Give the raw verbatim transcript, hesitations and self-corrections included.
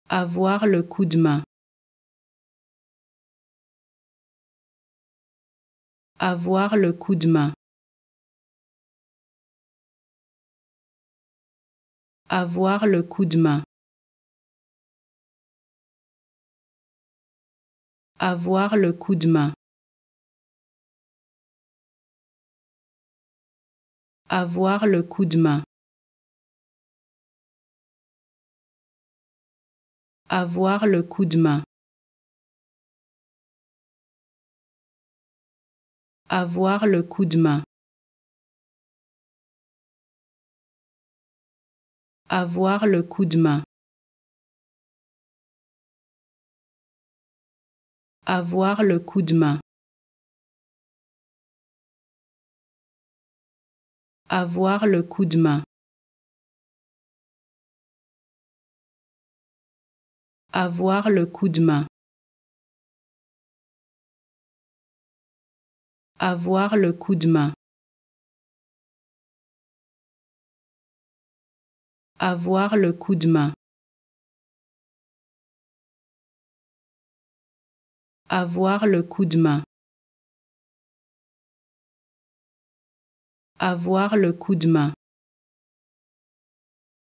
Avoir le coup de main. Avoir le coup de main. Avoir le coup de main. Avoir le coup de main. Avoir le coup de main. Avoir le coup de main. Avoir le coup de main. Avoir le coup de main. Avoir le coup de main. Avoir le coup de main. Avoir le coup de main. Avoir le coup de main. Avoir le coup de main. Avoir le coup de main. Avoir le coup de main.